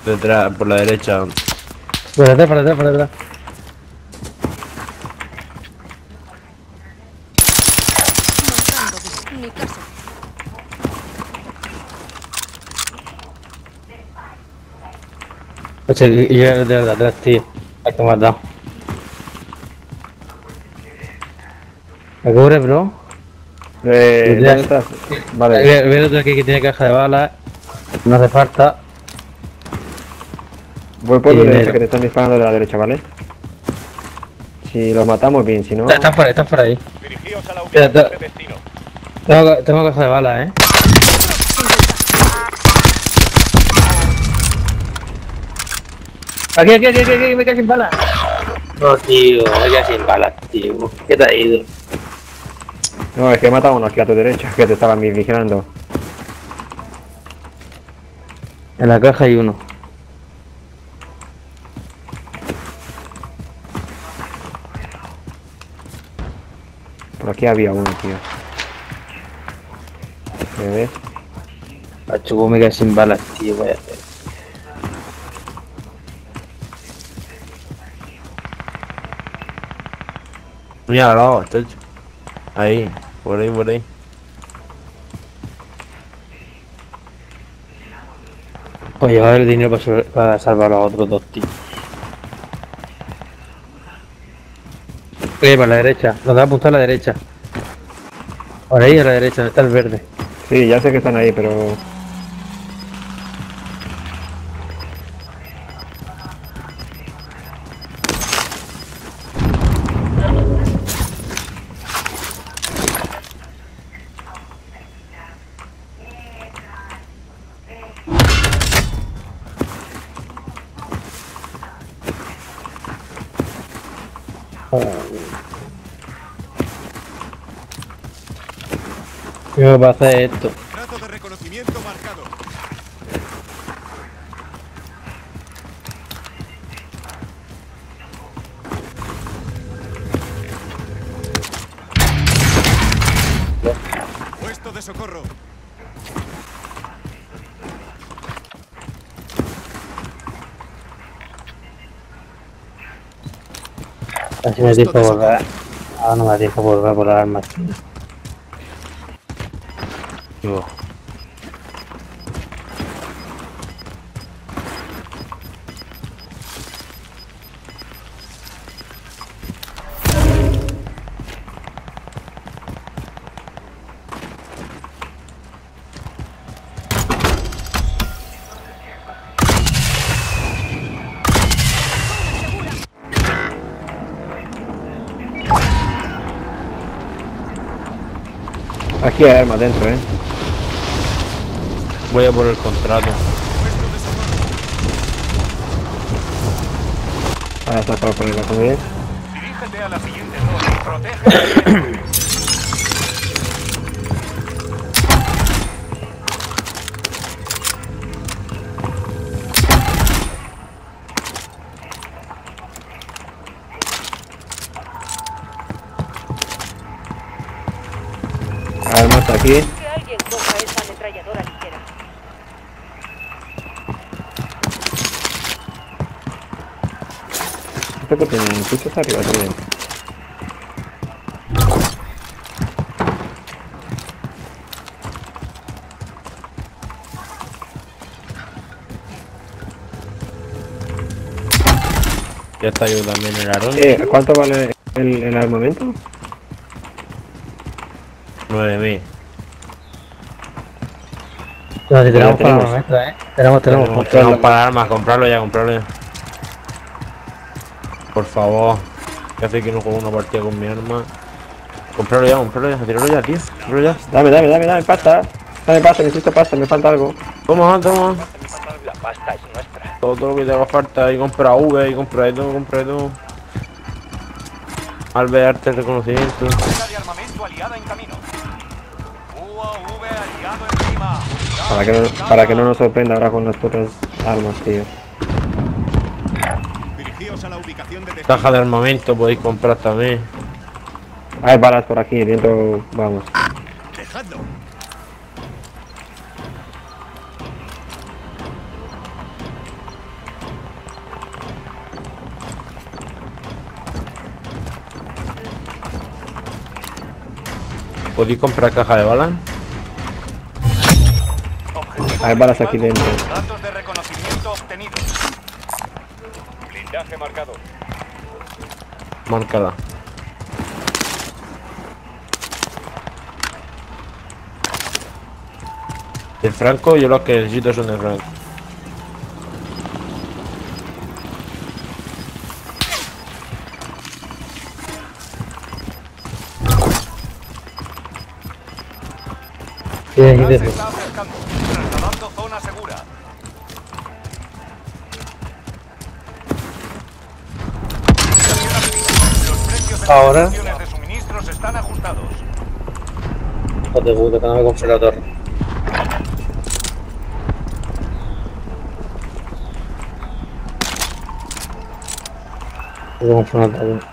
Detrás, por la derecha. Por detrás, por detrás, por detrás. Marcando mi casa. O sea, y yo de verdad atrás, tío. Hay que matar. ¿Me cubre, bro? ¿Dónde estás? Vale. Ve el otro aquí que tiene caja de balas. No hace falta. Voy por Y tu derecha, dinero. que te están disparando de la derecha, ¿vale? Si los matamos, bien, si no... Están por ahí, están por ahí. Dirigíos a la ubicación de destino. Tengo caja de balas, Aquí, me quedé sin balas. No, tío, me quedé sin balas, tío. ¿Qué te ha ido? No, es que he matado a uno aquí a tu derecha, que te estaban vigilando. En la caja hay uno. Por aquí había uno, tío. ¿Me ves? Macho, me quedé sin balas, tío. Vaya a hacer. Mira, al lado, está hecho. Ahí, por ahí, por ahí. Pues llevar el dinero para salvar a los otros dos, tío. Para la derecha, nos da a apuntar a la derecha. Por ahí a la derecha, donde está el verde. Sí, ya sé que están ahí, pero... ¿Qué va a hacer esto? Trazo de reconocimiento marcado. Puesto de socorro. Así me dijo volver. Ah, no me dijo volver por las armas, tío. Yo. Aquí hay armas dentro, Voy a por el contrato. Ahora está para ponerla con bien. Dirígete a la siguiente zona. Protege. Armas aquí. Que alguien coja esa ametralladora ligera. Esto que tiene pisos arriba también. Ya está yo también el arón. ¿Cuánto vale el armamento? 9.000. No, si tenemos para tenemos. la maestra, Tenemos. Tenemos para armas, comprarlo ya, comprarlo ya. Por favor. Que hace que no juego una partida con mi arma. Comprarlo ya, tirarlo ya, tío. Comprarlo ya. Dame pasta. Dame pasta, necesito pasta, me falta algo. Toma, toma. La pasta es nuestra. Todo lo que te haga falta. Y compra V, y compra de todo, Al vearte el reconocimiento. Carga de armamento aliada en camino. UAV aliado encima. Para que no nos sorprenda ahora con las putas armas, tío. Dirigíos a la ubicación de destino. Caja de armamento podéis comprar también. Hay balas por aquí, dentro, vamos. Dejadlo. ¿Podéis comprar caja de balas? Objetivo Hay balas principal, aquí dentro. Datos de reconocimiento obtenidos. Blindaje marcado. Márcala. De Franco, yo lo que necesito son de Franco. Sí, aquí Gas dentro. se está acercando. Trasladando zona segura. Los precios de Ahora. las estaciones de suministros están ajustados. Hijo de puta, que no me compré la torre. Voy a comprar una torre.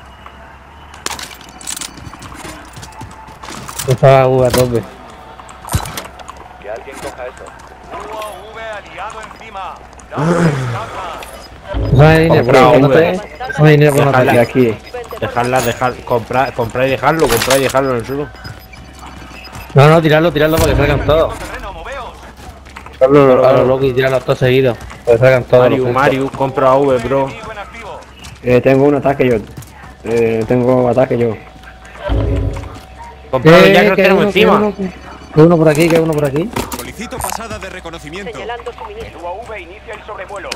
Estaba a tope. Que alguien coja eso. UAV aliado encima. Dame escapa. Déjame dinero por Comprado, una V. torre. Déjame dinero por una Dejadla torre. aquí. Comprar y dejarlo en el suelo. No, tirarlo para que salgan todos. Terreno, moveos. Tirarlo a lo loco y tirarlos todos seguidos. Para que salgan todos. los Mario, compra V, bro. Enemigo en activo. Tengo un ataque yo. Tengo ataque yo. Comprarlo ya que lo tenemos encima. Que uno por aquí, que uno por aquí. Solicito pasada de reconocimiento. Señalando suministro. El UAV inicia el sobrevuelo.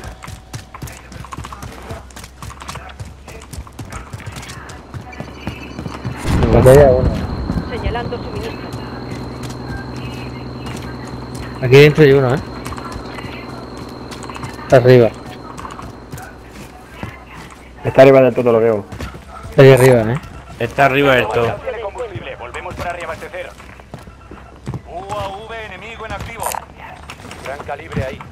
Aquí hay uno. Señalando suministro. Aquí dentro hay uno, Está arriba. Está arriba del todo, lo veo. Está ahí arriba, Está arriba del todo. Alcance de combustible. Volvemos para reabastecer. UAV enemigo en activo. Gran calibre ahí.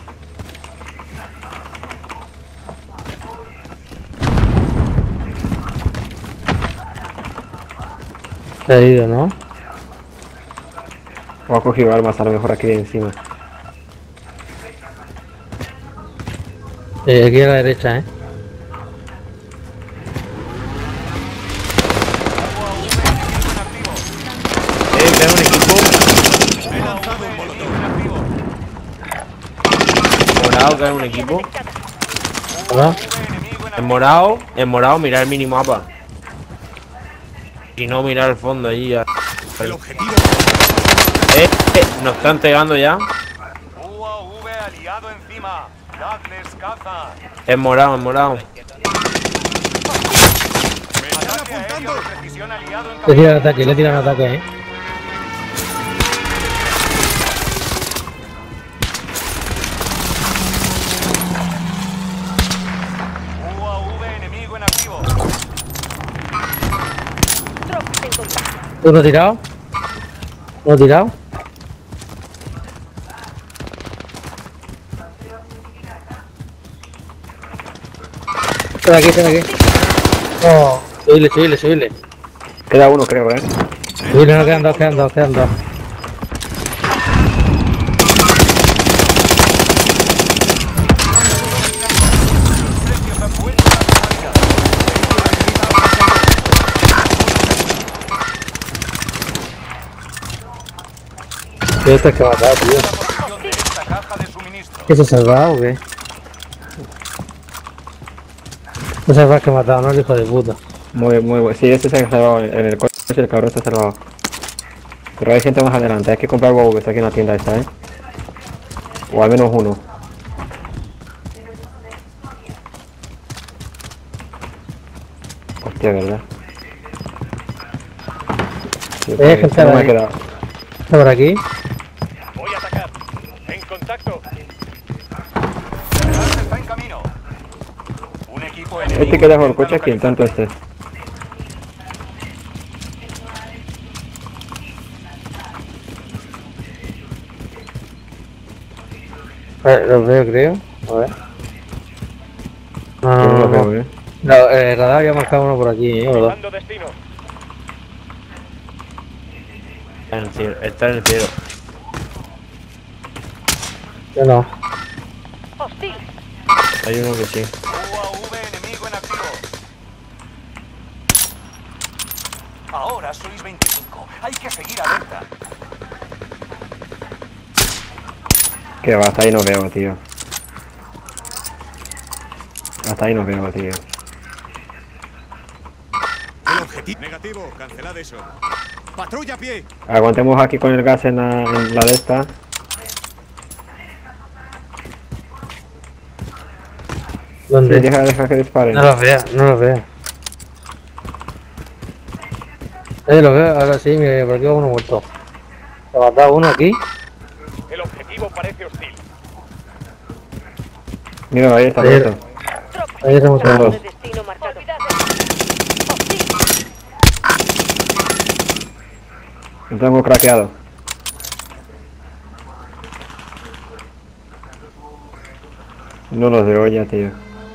Se ha ido, ¿no? O ha cogido armas a lo mejor aquí de encima. Aquí a la derecha, Tengo un equipo He lanzado un molotov. morado, que es un equipo. ¿verdad? En morado, mirar el minimapa. Y no mirar el fondo allí. El objetivo. Nos están pegando ya. UAV aliado encima. Dadles caza. En morado, en morado. Me están Ataque aéreo apuntando. de precisión aliado en Le camino. tiran ataque, le tiran ataque, UAV enemigo en activo. Tropas en contacto. ¿Uno tirado? ¿Uno tirado? Están aquí. Oh, subirle. Queda uno, creo, Subirle, no quedan dos. Precios han vuelto a la normalidad. ¿Qué estás que matar, tío? La posición de esta caja de suministro. ¿Qué se ha salvado o qué? No sabes que ha matado, ¿no? El hijo de puta. Muy bueno. Sí, este se ha salvado en el coche, el cabrón se ha salvado. Pero hay gente más adelante, hay que comprar huevo que está aquí en la tienda esta, O al menos uno. Hostia, ¿verdad? Sí, gente no me ha ahí. quedado. ¿Está por aquí? Voy a atacar. En contacto. Gas está en camino. Un equipo enemigo. Este que dejó el coche aquí, tanto este. Los veo, creo. A ver. Yo no lo veo, No, el radar había marcado uno por aquí, ¿verdad? Dando destino. Está en el cielo. Yo no. Hostil. Hay uno que sí. UAV enemigo en activo. Ahora sois 25. Hay que seguir alerta. Que va, hasta ahí no veo, tío. Hasta ahí no veo, tío. El objetivo. Negativo, cancelad eso. Patrulla a pie. Aguantemos aquí con el gas en la de esta. Sí, ¿Dónde? deja que disparen. No los veo, no los veo. Lo veo, ahora sí, mira, por aquí va uno muerto. ¿Se ha matado uno aquí? El objetivo parece hostil. Mira, ahí está Ayer- muerto. Tropa. Ahí estamos Punto todos. de destino marcado. Hostil. Lo tengo craqueado. No los veo ya, tío.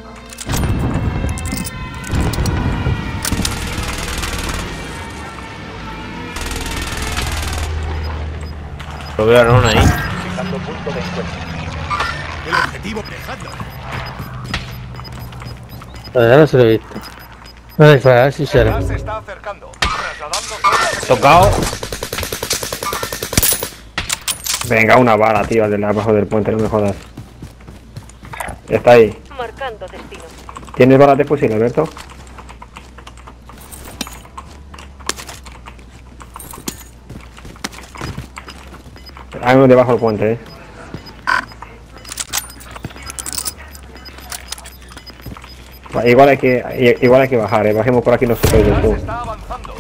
Lo veo a Ron ahí. Fijando punto de encuentro. El objetivo, dejadlo. Ya no se lo he visto. No hay fuera, a ver si El sale. gas se está acercando. Trasladando zona Tocado. Venga, una bala, tío, al de abajo del puente, no me jodas. Está ahí. Marcando destino. ¿Tienes balas de fusil, Alberto? Hay uno debajo del puente, Va, igual hay que bajar, bajemos por aquí nosotros El del gas todo. está avanzando.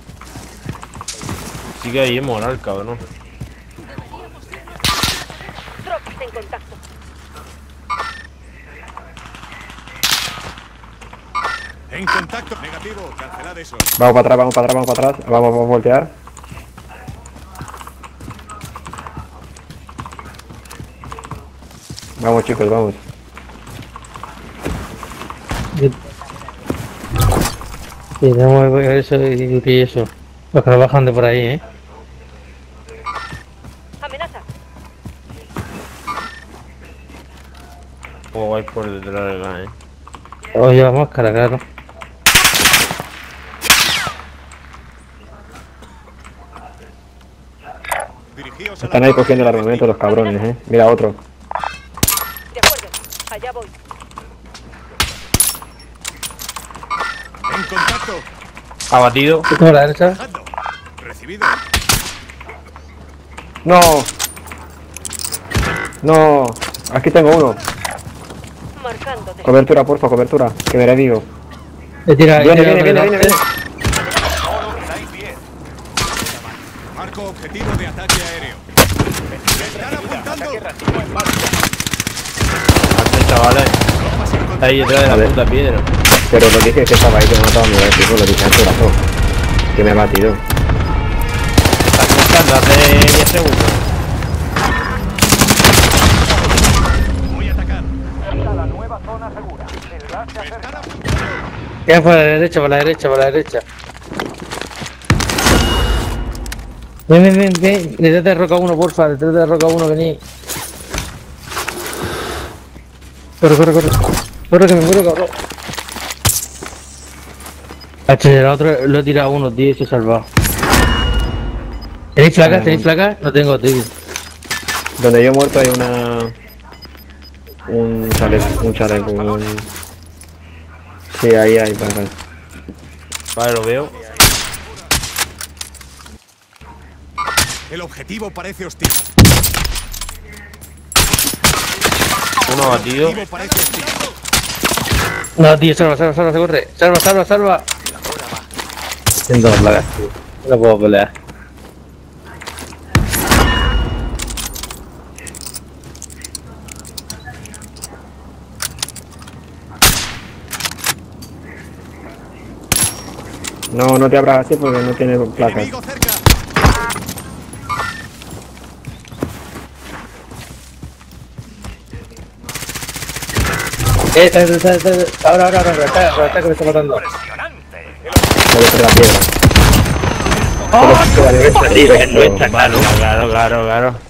Sigue ahí moral, cabrón. Tropas en contacto. En contacto. Negativo, cancelad eso. Vamos para atrás, vamos para atrás, vamos para atrás. Vamos a voltear. Vamos chicos, vamos. Sí, tenemos que ver eso y eso. Los que nos bajan de por ahí, Amenaza. ¿Cómo vais por detrás del gas, Todos llevan máscara, claro. Dirigíos a Están ahí cogiendo el armamento los cabrones, Mira otro. De acuerdo. Allá voy. En contacto. Abatido. ¿Tú a la derecha? Dejadlo. Recibido. ¡No! ¡No! Aquí tengo uno. Marcando destino. Cobertura, porfa, cobertura. Que me revivo. Le tira, Viene, tira viene, otro viene, viene, delante. viene. Solo quedáis 10. Marco objetivo de ataque aéreo. Están apuntando. Ataque racimo en marcha. Hace chavales. Ahí detrás de la puta piedra. Pero lo dije que estaba ahí, que me ha matado a mi vez, lo dije al corazón. Que me ha batido. Estás contando hace 10 segundos. Voy a atacar. Hasta la nueva zona segura. El gas se acerca. Están apuntando. Queda por la derecha, por la derecha, por la derecha. Ven, ven, ven, ven. Detrás de roca uno, porfa. Detrás de roca uno, vení. Corre, corre, corre. Corre, que me muero, cabrón. El otro lo he tirado uno, tío, y se ha salvado. ¿Tenéis placas? ¿Tenéis placas? No tengo, tío. Donde yo he muerto hay un chaleco, Sí, ahí hay placas. Vale, lo veo. El objetivo parece hostil. Uno abatido. El objetivo parece hostil. No, tío, salva, salva, salva, se corre. Salva, salva, salva. Tengo dos placas, tío. No puedo pelear. No, no te abras así porque no tiene placas. Enemigo cerca. Ahora, está que me está matando. Impresionante. Debe ser la piedra. ¡Oh! Solo queda de esta, tío. Claro, claro, claro.